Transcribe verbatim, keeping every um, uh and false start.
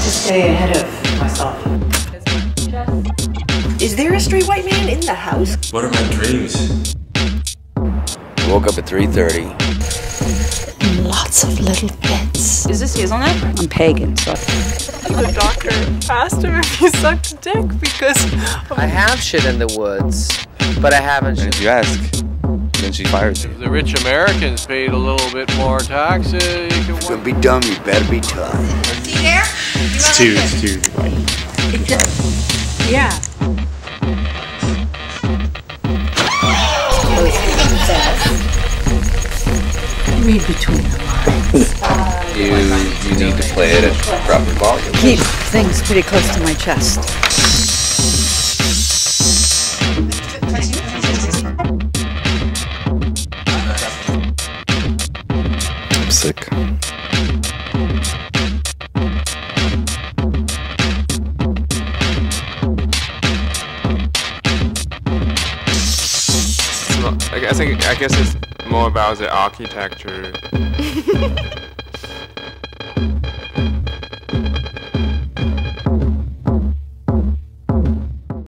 to stay ahead of myself. Is there a straight white man in the house? What are my dreams? Woke up at three thirty. Lots of little bits. Is this hazelnut? I'm pagan, so... The doctor asked him if he sucked a dick because... I have shit in the woods, but I haven't. And if you ask, then she fires you. If the rich Americans paid a little bit more taxes, you can... If you're gonna be dumb, you better be tough. See there? It's two, it's two. It does. Yeah. Read between the lines. You, you need to play it at proper volume. Keep things pretty close to my chest. I'm sick. I think I guess it's more about the architecture.